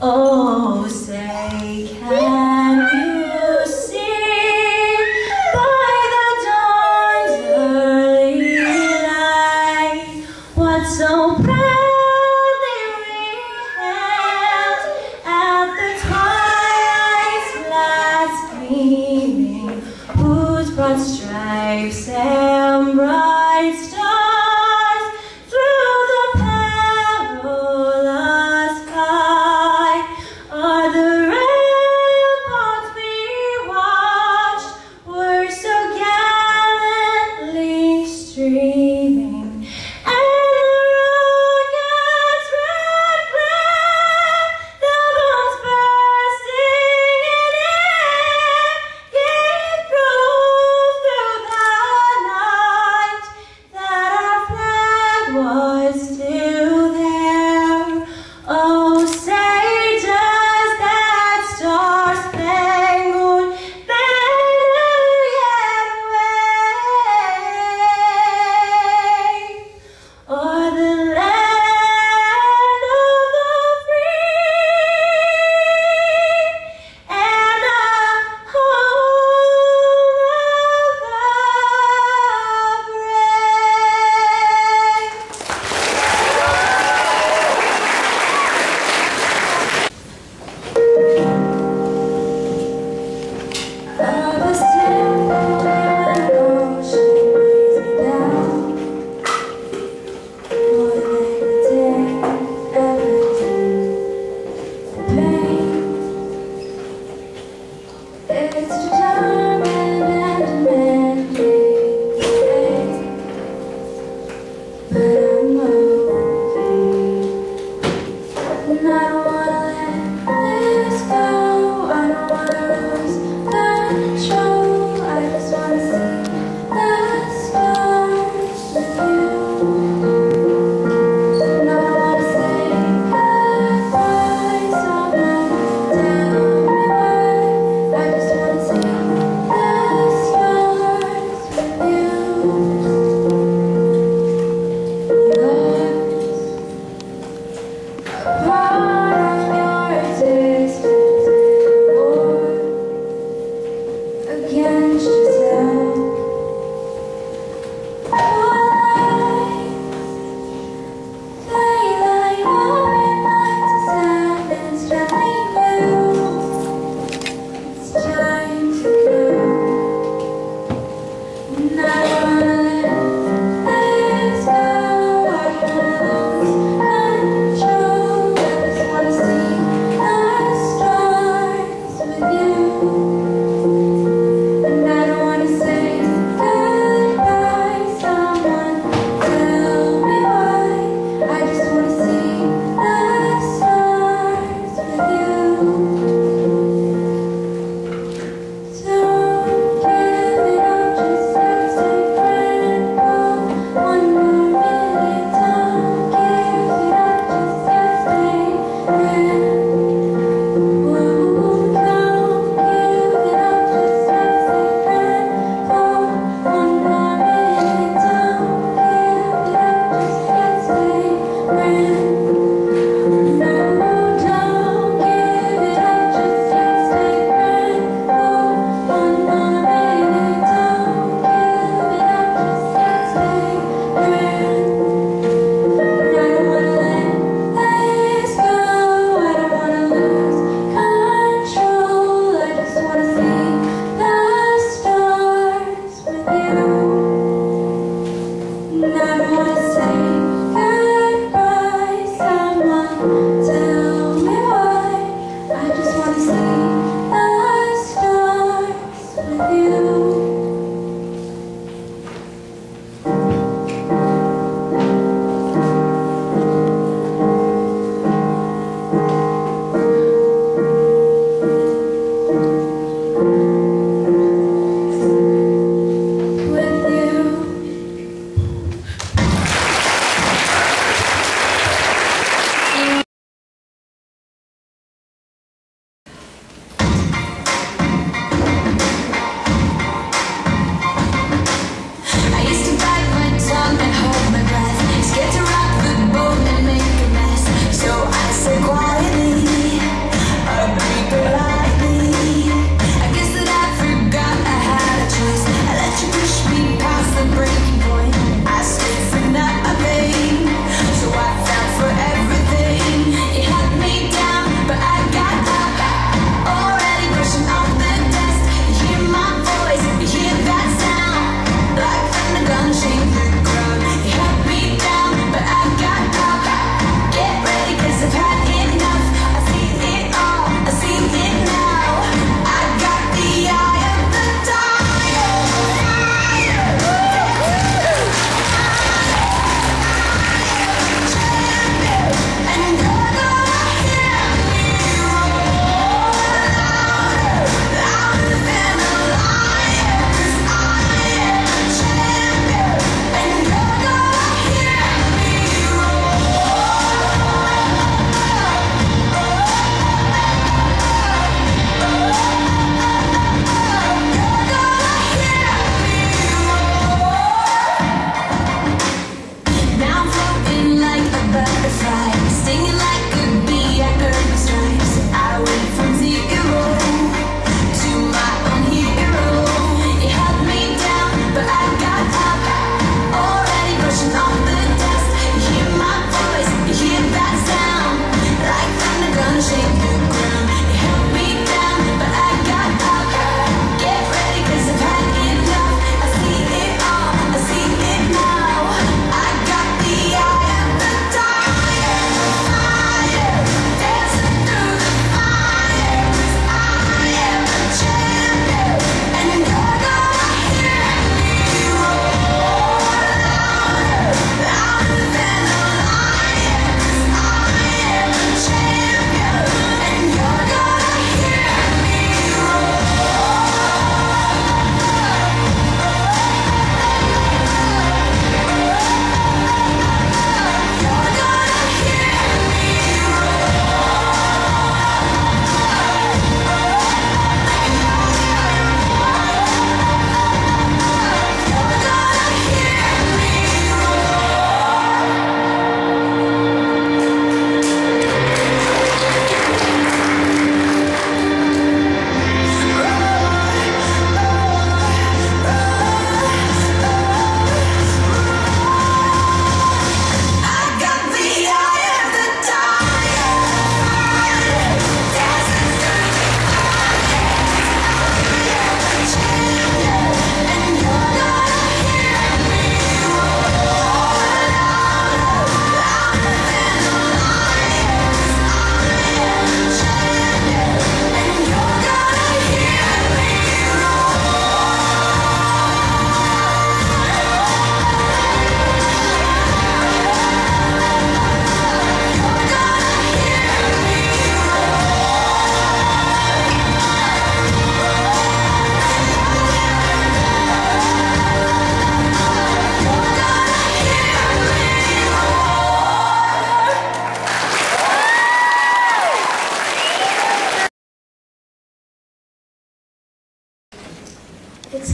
Oh, say, can you see by the dawn's early light what so proudly we hailed at the twilight's last gleaming, whose broad stripes and bright stars through the perilous fight are the ramparts we watched were so gallantly streaming, and the rocket's red glare, the bombs bursting in air, gave proof through the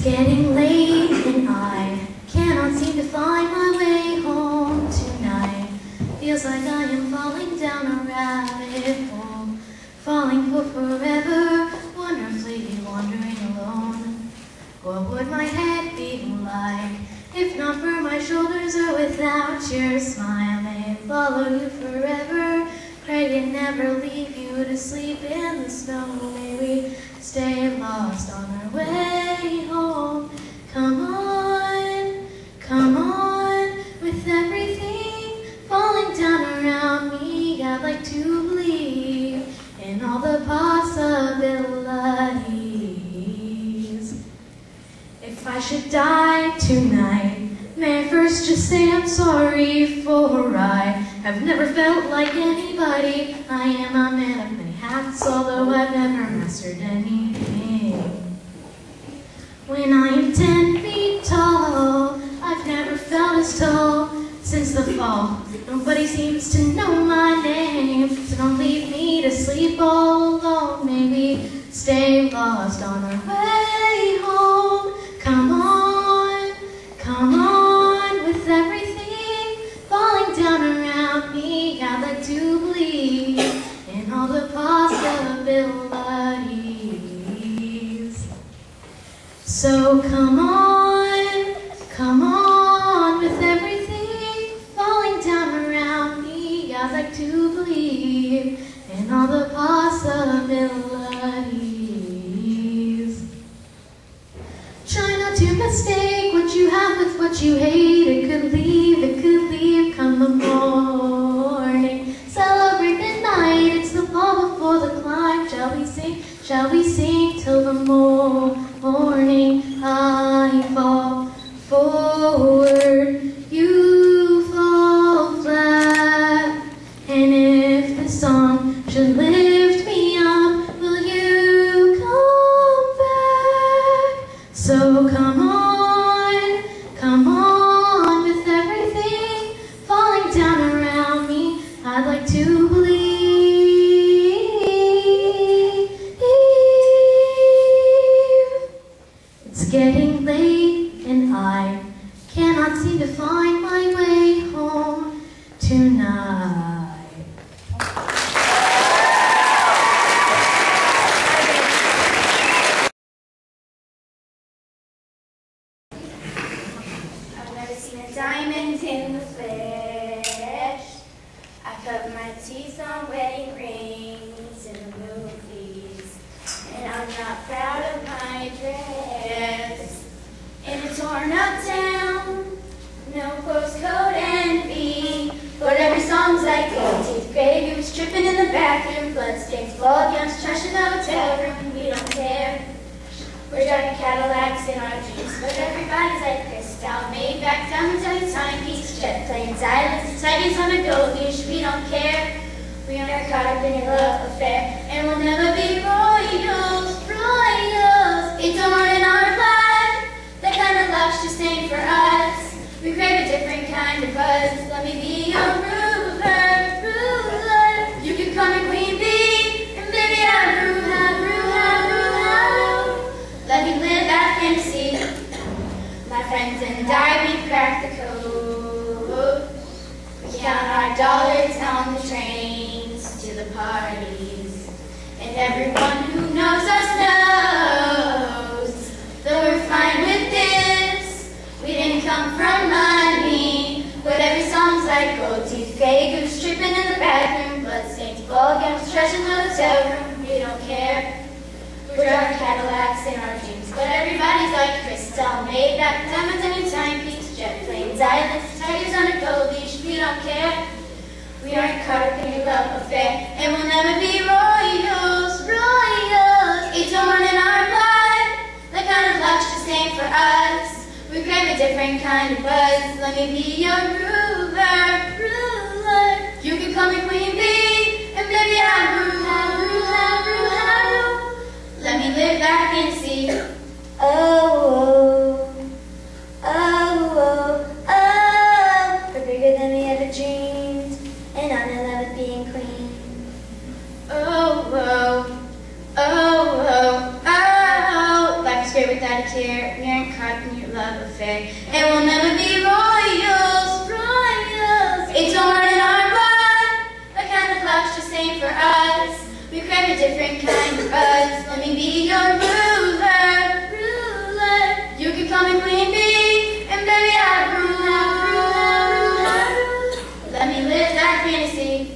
getting late and I cannot seem to find my way home tonight. Feels like I am falling down a rabbit hole, falling for forever, wonderfully wandering alone. What would my head be like if not for my shoulders or without your smile? May it follow you forever, pray it never leave you to sleep in the snow. May we stay lost on our way home. Come on, with everything falling down around me, I'd like to believe in all the possibilities. If I should die tonight, may I first just say I'm sorry, for I have never felt like anybody. I am a man of many hats, although I've never mastered anything. When I am 10 feet tall, I've never felt as tall since the fall. Nobody seems to know my name, so don't leave me to sleep all alone. Maybe stay lost on our way home. Come on, with everything falling down around me, I'd like to believe in all the possibilities. So come on, with everything falling down around me, I'd like to believe in all the possibilities. Try not to mistake what you have with what you hate. It could leave come the morning. Celebrate the night, it's the fall before the climb. Shall we sing till the morning? I fall forward, you fall flat. And if the song should lift me up, will you come back? So come on, with everything falling down around me, I'd like to believe. It's getting late and I cannot seem to find my way home tonight. I've never seen a diamond in the flesh. I cut my teeth on wedding rings in the movies, and I'm not proud of my dress. In a torn up town, no postcode envy, but every song's like gold teeth, gray goose tripping in the bathroom, bloodstains, ball gowns, trash in the hotel room. We don't care. We're driving Cadillacs in our dreams, but everybody's like crystal, made back diamonds on your timepiece, jet planes, islands, tigers on a gold leash. We don't care. We are caught up in your love affair, and we'll never be royals. It's a run in our blood, the kind of luck's just ain't for us. We crave a different kind of buzz. Let me be your ruler. You can call me Queen Bee, and baby I'm rule. Let me live that fantasy. My friends and I, we cracked the code. We count our dollars on the trains to the parties, and everyone who knows us knows that we're fine with this. We didn't come from money, but every song's like gold teeth, gay goose tripping in the bathroom, bloodstains, ball gowns, trash in the hotel room. We don't care. We're driving Cadillacs in our dreams, but everybody's like crystal, made back diamonds on your timepiece, jet planes, islands, tigers on a gold leash. We don't care. We aren't caught up in your love affair, and we'll never be royals. It's a run in our blood, the kind of luck's just ain't for us. We crave a different kind of buzz. Let me be your ruler. You can call me Queen Bee, and baby I'm rule. Let me live that fantasy. Oh, we're bigger than we ever dreamed, and I'm in love with being queen. Oh, life's great without out of care. We aren't caught in your love affair. And we'll never be royals, royals. It's on in our blood. The kind of clock's just ain't for us. We crave a different kind of buzz. Let me be your ruler, ruler. You can call me Queen Bee, and baby I rule. Let me live that fantasy.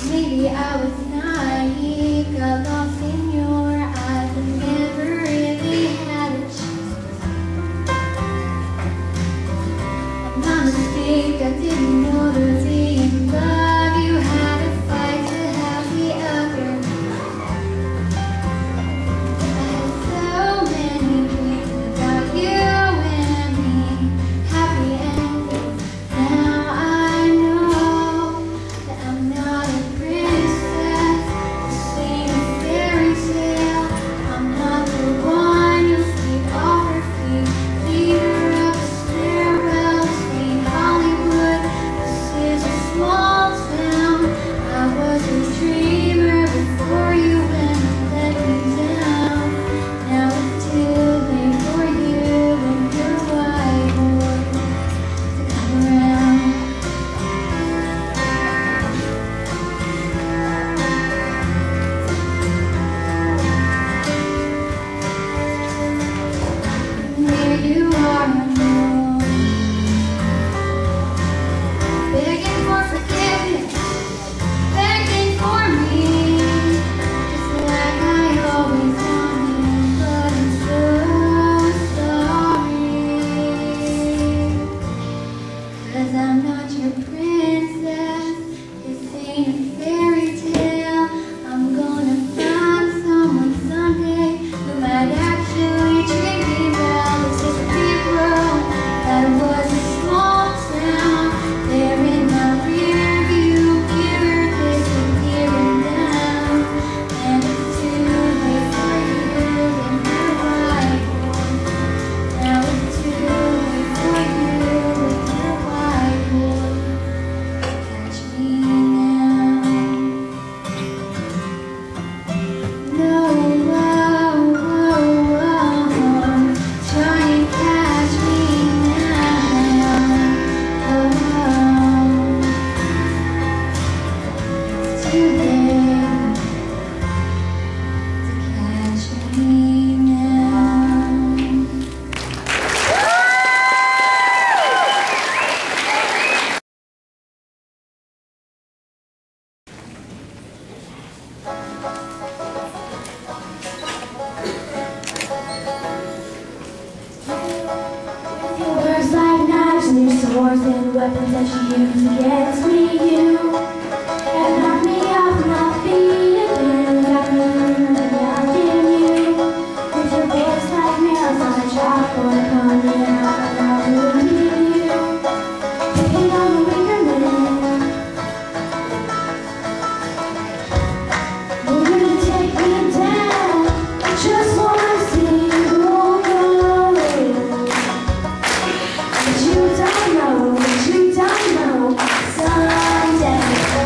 Maybe I was naive, got lost in your eyes and never really had a chance. My mistake, I didn't know the day in love you had to fight to have the other. I had so many dreams about you and me, happy endings. Now I know that I'm not a princess, the same fairy tale. I'm not the one you'll sleep off her feet, lead her up the stairwell to St. Hollywood. This is a small town. I was a dreamer before you went and let me down. Now it's too late for you and your white horse to come around. Here you are alone, begging for forgiveness, begging for me, just like I always wanted, but I'm so sorry. 'Cause I'm not your princess, this ain't a fairy tale. I'm gonna find someone someday who might actually treat me well. This is a big road that was a small town. There in my rear view mirror, disappearing down. And it's too late for you and your white horse. Now it's too late for you and your white horse. Catch me now. No, whoa, whoa, whoa. Try and catch me now. Oh, it's too late to catch me now. With your words like knives and your swords and weapons that you use against me, you have knocked me off my feet and got me knocking you. With your voice like nails on a chalkboard, coming out and I will leave you. Picking on the weaker men, you're gonna take me down. Just wanna see who goes. But you don't know someday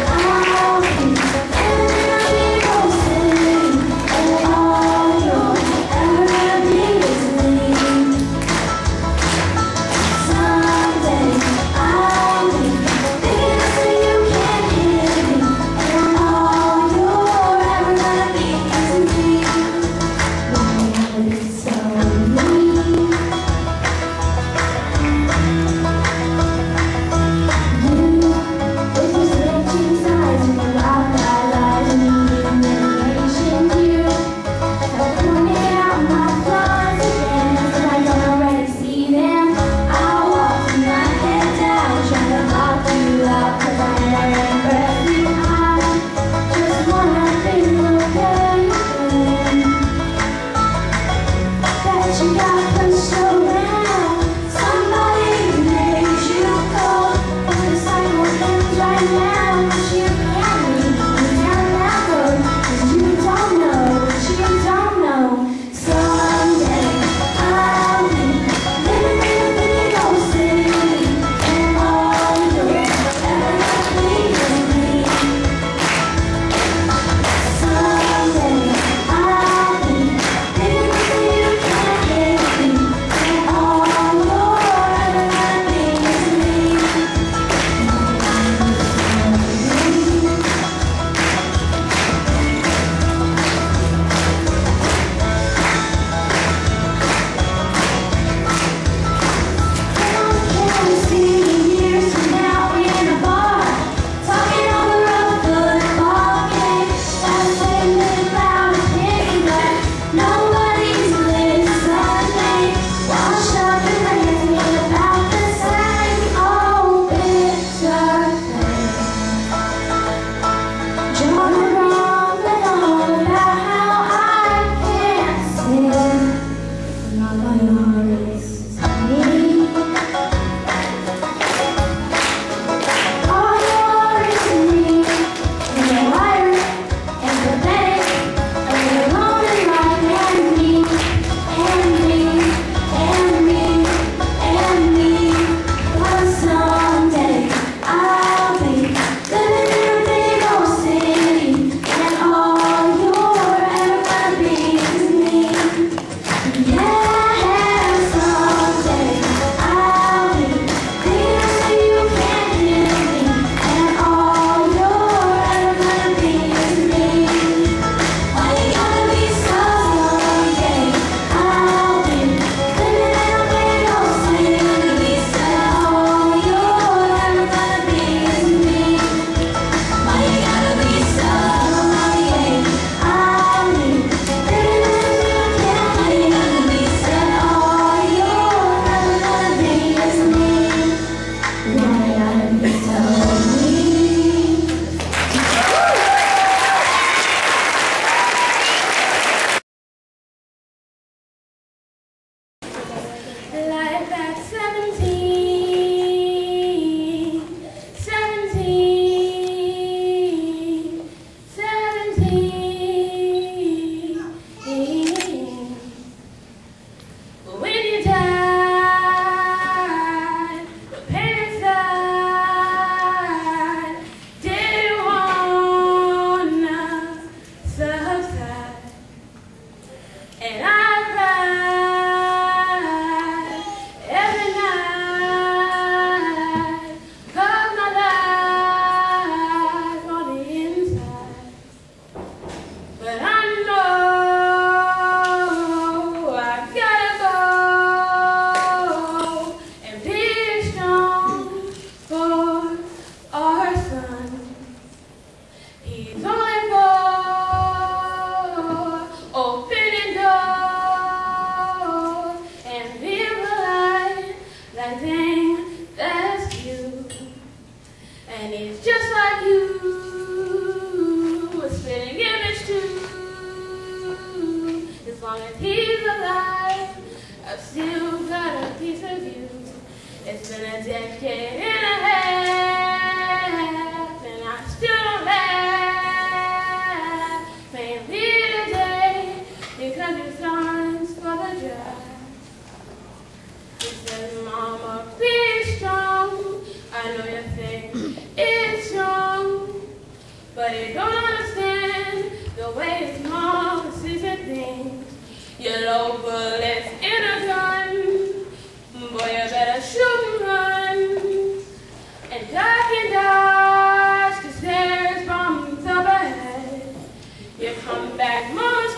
say it's wrong, but you don't understand the way small decision things. Yellow bullets in a gun, boy, you better shoot and run, and duck and dodge, 'cause there's bombs up ahead. You come back, mom's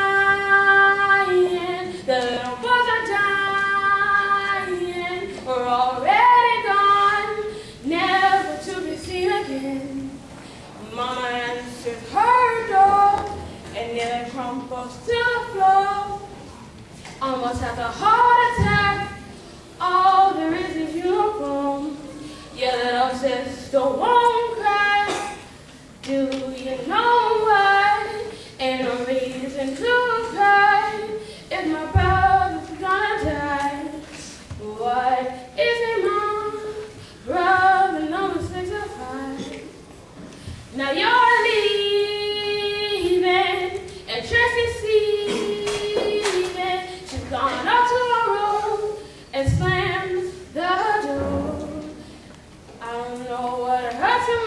crying, the little boys are dying, we're already gone, never to be seen again. Mama answered her door, and nearly crumples to the floor. Almost has a heart attack, all there is uniform. Your little sister won't cry, do you know why? Ain't no reason to cry, if my brother's gonna die. What is it, Mom? Brother number 605. Now you're leaving, and Tracy's leaving. She's gone up to her room and slammed the door. I don't know what hurts her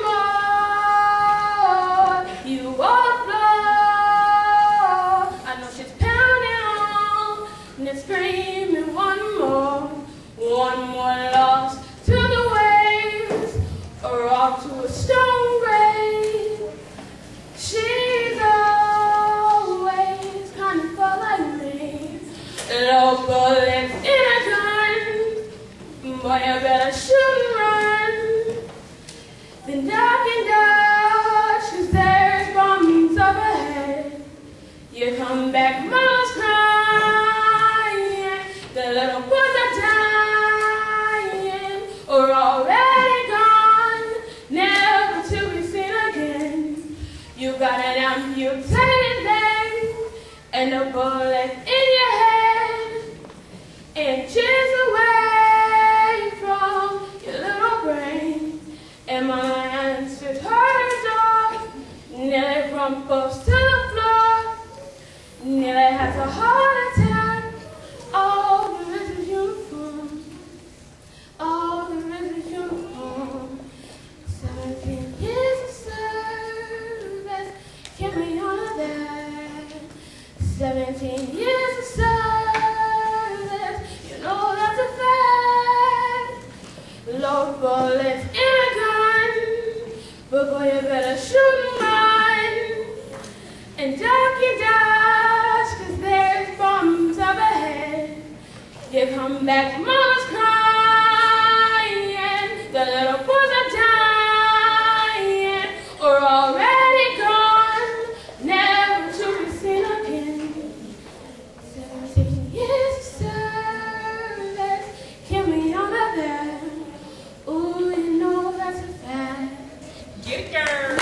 more, you or the floor. I know she's pounding on and screaming one more loss to the waves, or off to a stone grave. She's always kind of far like me. Low bullets in a gun, boy, you better shoot and run, then duck and dodge, 'cause there's bombs up ahead. You come back, mama's crying, the little boys are dying, or already gone, never to be seen again. You got an amputated leg, and a bullet in your head, inches away from your little brain. And mama answered her door, nearly crumples to the floor, nearly has a heart attack, all there is uniform, all there is uniform. 17 years of service, can we honor that? 17 years of service, you know that's a fact. Load bullets in a gun, but boy, you better shoot and run, and duck and dodge, 'cause there's bombs up ahead. You come back, mama's crying, the little boys are dying, or already gone, never to be seen again. 17 years of service, can we honor that? Ooh, you know that's a fact. Get it, girl.